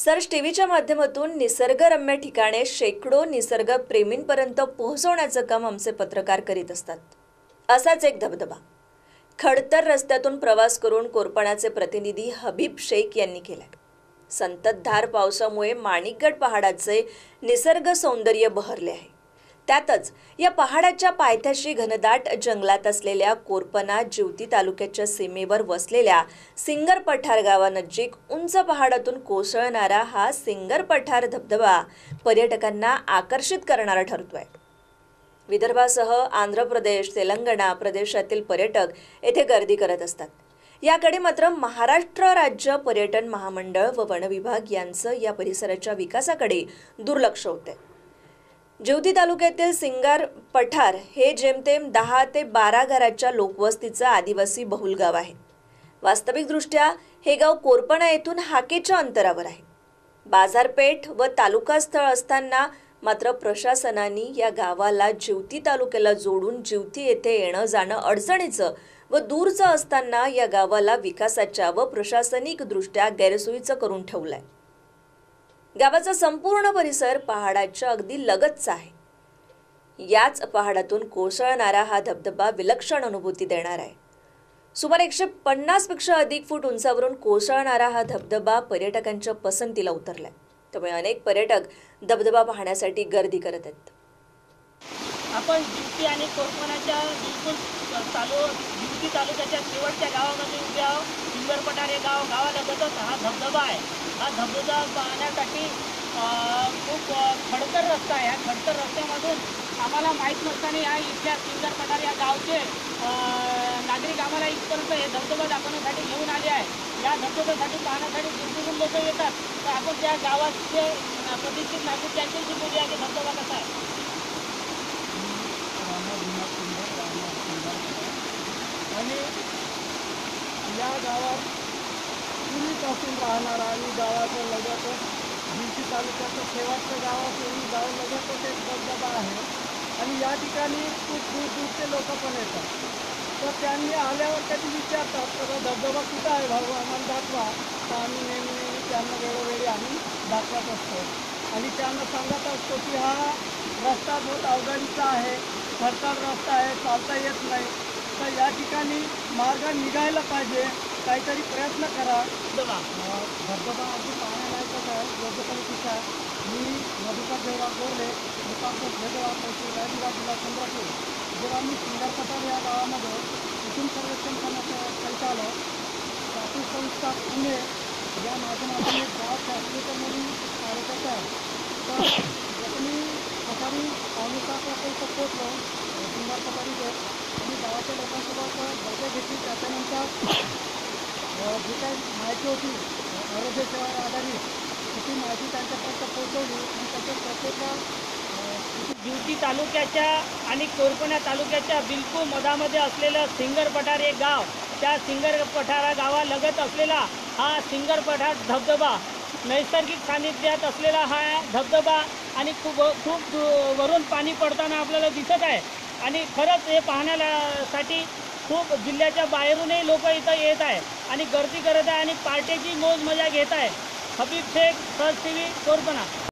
Search टीव्हीच्या माध्यमातून निसर्गरम्य ठिकाणे शेकडो निसर्गप्रेमींपर्यंत पोहोचवण्याचं काम आमचे पत्रकार करीत असतात। असाच एक धबधबा खडतर रस्त्यातून प्रवास करून कोरपणाचे प्रतिनिधी हबीब शेख यांनी केलाय। संततधार पावसामुळे माणिकगड पहाडाचे निसर्ग सौंदर्य बहरले आहे। त्यातच या पहाडाच्या पायथ्याशी घनदाट जंगलात असलेल्या कोरपणा जिवती तालुक्याच्या सीमेवर वसलेल्या सिंगर पठार गावानजीक उंच पहाडातून कोसळणारा हा सिंगर पठार धबधबा पर्यटकांना आकर्षित करणारा ठरतोय। विदर्भासह आंध्र प्रदेश, तेलंगणा प्रदेशातील पर्यटक येथे गर्दी करत असतात। याकडे मात्र महाराष्ट्र राज्य पर्यटन महामंडळ व वन विभाग यांचं या परिसराच्या विकासाकडे दुर्लक्ष होते। जिवती तालुक्यातील सिंगर पठार हे जेमतेम 10 ते 12 घराच्या लोकवस्तीचं आदिवासी बहुल गाव आहे। वास्तविकदृष्ट्या हे गाव कोरपणा येथून हाकेच्या अंतरावर आहे। बाजारपेठ व तालुका स्थळ असताना मात्र प्रशासनाने या गावाला जिवती तालुक्याला जोडून जिवती येथे येणं जाणं अडचणीचं व दूरचं असताना या गावाला विकासाच्या व प्रशासनिक दृष्ट्या गैरसोयीचं करून ठेवलंय। गावाचा संपूर्ण परिसर पहाडाच्या अगदी लगतचा आहे। याच पहाडातून कोसळणारा हा धबधबा विलक्षण अनुभूती देणार आहे। सुमारे 150 पेक्षा अधिक फूट उंचावरून कोसळणारा हा धबधबा पर्यटकांच्या पसंतीला उतरलाय। त्यामुळे अनेक पर्यटक धबधबा पाहण्यासाठी गर्दी करत आहेत। आपण जिवती आणि कोरपणाच्या बिलकुल जिवती तालुक्याच्या शेवटच्या गावामध्ये उभे आहोत। सिंगर पठार हे गावालगतच हा धबधबा आहे। हा धबधबा पाहण्यासाठी खूप खडतर रस्ता आहे। या खडतर रस्त्यामधून आम्हाला माहीत नसताना या इथल्या सिंगर पठार या गावचे नागरिक आम्हाला इथपर्यंत हे धबधबा दाखवण्यासाठी घेऊन आले आहे। या धबधब्यासाठी पाहण्यासाठी दूरदूरून लोक येतात। तर आपण त्या गावाचे प्रतिष्ठित नागरिक त्यांच्याशी बोलूया की धबधबा कसा आहे। आणि या गावात पूर्वीपासून राहणारा आणि गावाच्या लगतच जिवती तालुक्याचं शेवटचं गाव असून गावालगतच एक धबधबा आहे आणि या ठिकाणी खूप दूरचे लोक पण येतात। तर त्यांनी आल्यावर कधी विचारतात तर धबधबा कुठं आहे भाऊ आम्हाला दाखवा। तर आम्ही नेहमी त्यांना वेळोवेळी आम्ही दाखवत असतो आणि त्यांना सांगत असतो की हा रस्ता बहुत अवघडीचा आहे, खडतर रस्ता आहे, चालता येत नाही। तर या ठिकाणी मार्ग निघायला पाहिजे, काहीतरी प्रयत्न करा। धबधबा अगदी पाहण्यालायकच आहे, योग्य पद्धतीचा आहे। मी मधुकर देवराव गोरले मुक्कामपूर भेदवा रायगड जिल्हा चंद्रपूर। जेव्हा मी सिंगर पठार या गावामध्ये कुटुंब सर्वेक्षण करण्याकरिता आलो, प्राथमिक संस्था पुणे या माध्यमातून एक गाव फॅसिलिटीमधून कार्यकर्ता आहे। तर जसं मी सकाळी 5:45 वाजता इथं पोचलो सिंगर पठारीचे आणि गावाच्या लोकांसोबत बैठक घेतली। त्याच्यानंतर जी काही माहिती होती आरोग्य सेवावर आधारित ती माहिती त्यांच्यापर्यंत पोहोचवली आणि त्याच्या प्रत्येक जिवती तालुक्याच्या आणि कोरपणा तालुक्याच्या बिलकुल मधामध्ये असलेलं सिंगर पठार हे गाव, त्या सिंगर पठारा गावालगत असलेला हा सिंगर पठार धबधबा नैसर्गिक सानिध्यात असलेला हा धबधबा आणि खूप वरून पाणी पडताना आपल्याला दिसत आहे। आणि खरंच हे पाहण्यासाठी खूप जिल्ह्याच्या बाहेरूनही लोक इथं येत आहे आणि गर्दी करत आहे आणि पार्टीची मौज मजा घेत आहे। Habib Shaikh, search TV, Korpana.